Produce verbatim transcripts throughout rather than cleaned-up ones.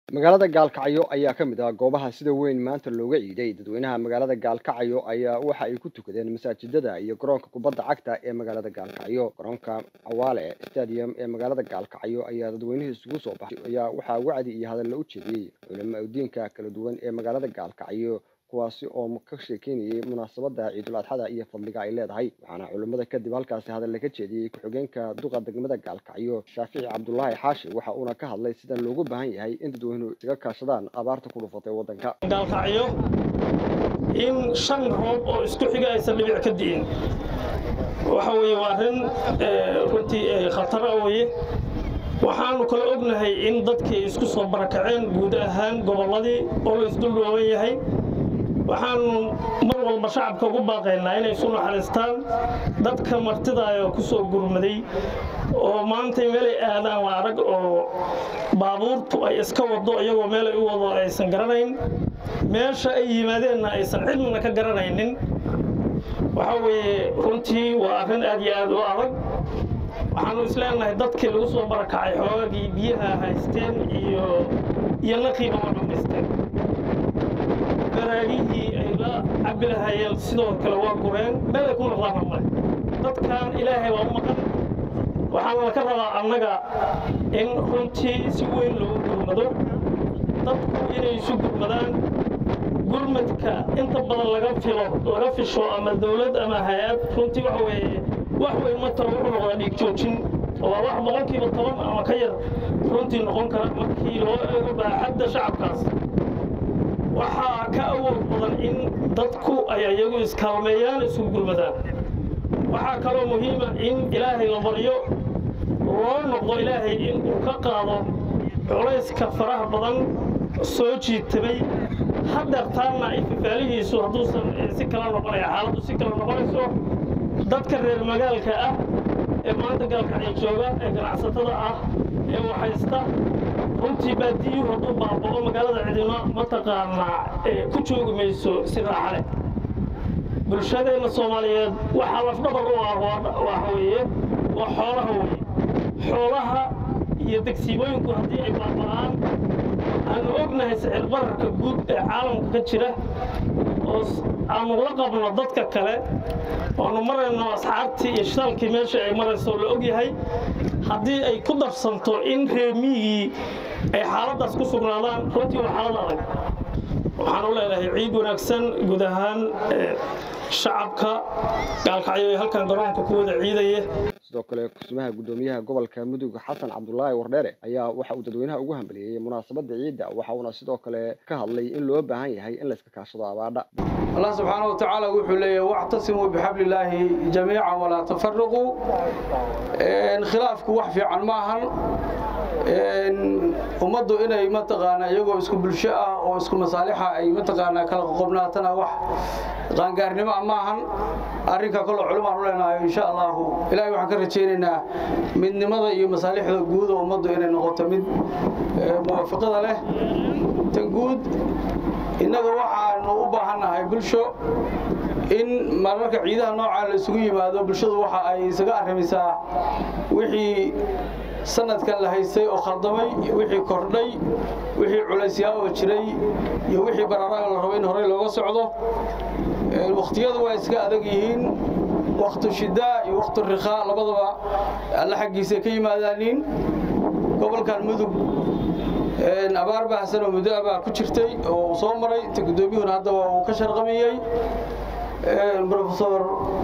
magaalada Galkacyo ayaa ka mid ah goobaha sida weyn maanta looga ciiday dadweynaha magaalada Galkacyo ayaa waxa ay ku tukadeen masaajidada iyo garoonka kubadda cagta ee magaalada Galkacyo garoonka Awaale Stadium ee magaalada Galkacyo ayaa dadweynuhu isugu soo baxay ayaa waxa wacdi iyo hadal u jeediyay culimada diinka kala duwan ee magaalada Galkacyo kuwaasi oo ka sheekeynayay munaasabada Ciidul Adxa iyo fadliga ay leedahay waxaana culimada kadib halkaasi hadal laga jeediyay ku-xigeenka duqa degmada Galkacyo Shaafici Cabdullaahi Xaashi waxa uu ka hadlay sida loogu baahan yahay in dadweynuhu iska kaashadaan abaarta ku dhufatay wadanka Galkacyo in shan roob oo isku xiga aysan dhibic ka diin waxa weeye waa arin runtii khatar ah weeye waxaanu kala ognahay in dadkii isku soo barakaceen guud ahaan goboladii oo la isdul dhooban yahay waxaanu mar walba shacabka ugu baaqaynaa inay isu naxariistaan dadka martida ah oo ku soo gurmaday oo maanta meel ay aadaan la arag oo baabuurtu ay iska wado iyagoo meel ay u wado aysan garanayn meesha ay yimaadeenna aysan cidna ka garanaynin waxa weeye runtii waa arrin aad iyo aad u adag waxaanu isleenahay dadkii lagu soo barakacay xoogagii biyaha haysteen iyo iyo naqiiba ma dhamaysteen garaagihii ay la cabbi lahayeen sidoo kale waa gureen meel ay ku noqdaan male dadkan ilaahay waa u maqan waxaana ka rabaa annaga in runtii si weyn loogu gurmado dadku inay isu gurmadaan gurmadka inta badan laga filo laga fisho ama dawlad ama hay'ad runtii waxa weeye wax weyn ma taro wuxuu noqdaa dhiig joojin oo wax boqolkiiba toban ama ka yar runtii noqon kara markii loo eego baaxadda shacabkaas waxaa ka awood badan in dadku ay iyagu iskaalmeeyaan isu gurmadaan waxaa kaloo muhiima in ilaahay la baryo loo noqdo ilaahay in uu ka qaado culayska faraha badan soo jiitabay hadeertaana ay fafaalihiisu hadduusan si kala noqonaya xaaladdu si kala noqonayso dadka reer magaalka ah ee maanta Galkacyo jooga ee ganacsatada ah ee waxaysta runtii baadiyuhu hadduu baabao magaalada cidina mataqaanaa ku joogi mayso si raaxa leh bulshadeena Soomaaliyeed waxaa lafdhabar u ah waxa weeye waa xoolaha weeye xoolaha iyo degsiimooyinku haddii ay baaba'aan aanu ognahay sicir bararka guud ee caalamka ka jira oo aanu la qabno dadka kale oonu marayno asxaabtii iyo shidaalkii meesha ay marayso la ogyahay haddii ay ku darsanto in reer miyigii ay xaaladaas ku sugnaadaan runtii waa xaalad adag waxaan u leeyahay ciid wanaagsan guud ahaan shacabka Galkacyo ee halkan garoonka ku wada ciidaya sidoo kale kusmaha gudoomiyaha gobolka Mudug Xasan Cabdullaahi Wardheere ayaa waxa uu dadweynaha ugu hambaliyay munaasabada ciidda waxa uu sidoo kale ka hadlay in loo baahan yahay in la iska kaashado abaarda Allah subhanahu wa ta'ala wuxuu leeyahay wa'tasimu bihablillahi jamii'an wa la tafarraqu in khilaafku wax fiican ma ahan in umadu inay mataqaana iyagoo isku bulsho ah oo isku masaalixa ay mataqaana kala qobnaatana wax qaangaarnimo ma ahan arrinka kale culimada u leenahay insha Allah ilaahay waxaan ka rajaynaynaa midnimada iyo masaalixda guud oo umadu inay noqoto mid muwaafaqada leh tan guud inaga waxaanu u baahanahay bulsho in mararka ciidaha nooca la isugu yimaado bulshadu waxa ay isaga arrimisaa wixii sanadkan la haystay oo khaldamay wixii kordhay wixii culaysyaa oo jiray iyo wixii bararaha la rabo in hore looga socdo waqtiyadu waa iska adag yihiin waqti shidaa iyo waqti riqaa labadaba alla xaqiisa ka yimaadaan gobolkan Mudug een abaar baahsan oo muddo ah ku jirtay oo soo maray inta gudoomiyuhuna hadda uu ka sharqamiyay een professor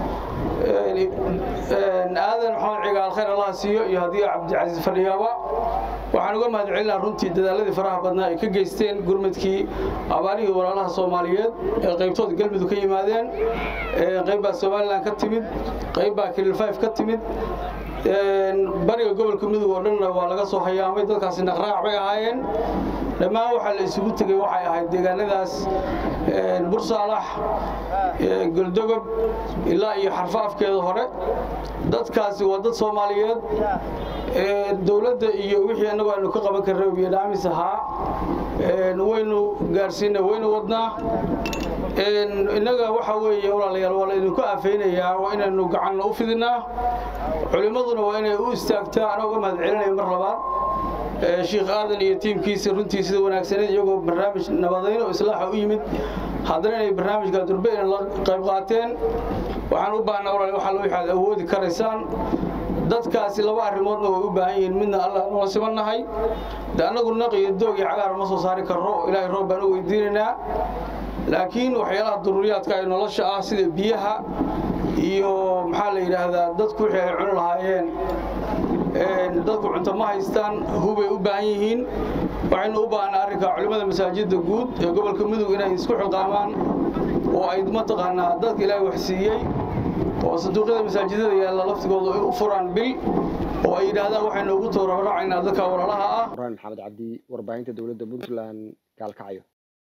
een aadan maxamed cigaal khayr Allah siiyo iyo hadii Cabdi Aziz Fadhiyaaba waxaan uga mahadcelinayaa runtii dadaaladii faraha badnaa ay ka geysteen gurmadkii abaarihii walaalaha Soomaaliyeed ee qaybtood galmudug ka yimaadeen ee qayb Soomaaliland ka timid qayb Kilil five ka timid een bariga gobolka Mudug oo dhan waa laga soo hayaamay dadkaasi naqraac bay ahaayeen dhamaan waxa la isugu tagay waxay ahayd deegaanadaas een Bursaalax ee Galdogob ilaa iyo xarfa afkeeda hore dadkaasi waa dad Soomaaliyeed ee dawladda iyo wixii anagu aanu ka qaban karnay iyo dhaamis ahaa een waynu gaarsiinay waynu wadnaa een inaga waxa weeye walaalayaal wala idinku afeynaya waa inaanu gacan u fidinaa culimaduna waa inay u istaagtaa anagu mahad celinay mar labaad sheekh aadan iyo tiimkiisa runtii sida wanaagsan iyagoo barnaamij nabadayn oo islaax u yimid haddana inay barnaamijka durbe in la qayb qaateen waxaan u baahnaa walaal waxa loo waxaad awoodi karaysaan dadkaasi laba arrimoodna way u baahan yihiin midna Allah noo simanahay anagu naqiyo doog iyo cagaar ma soo saari karro ilaahay roob baan u weydiinaynaa laakiin waxyaalaha daruuriyaadka ay nolosha ah sida biyaha iyo maxaa la yiraahdaa dadku waxay cun lahaayeen ee dadku cunto ma haystaan hubay u baahan yihiin waxaynu u baahnaa arrinka culimada masaajidda guud ee gobolka Mudug inay isku xilqaamaan oo ay ma taqaanaa dadka ilaahay wax siiyay oo sanduuqyada masaajidada yaalla laftigooda u furaan bil oo ay yiraahdaan waxaynu ugu tooraracaynaa dadka walaalaha ah Maxamed Cabdi warbaahinta dawladda Puntland Galkacyo.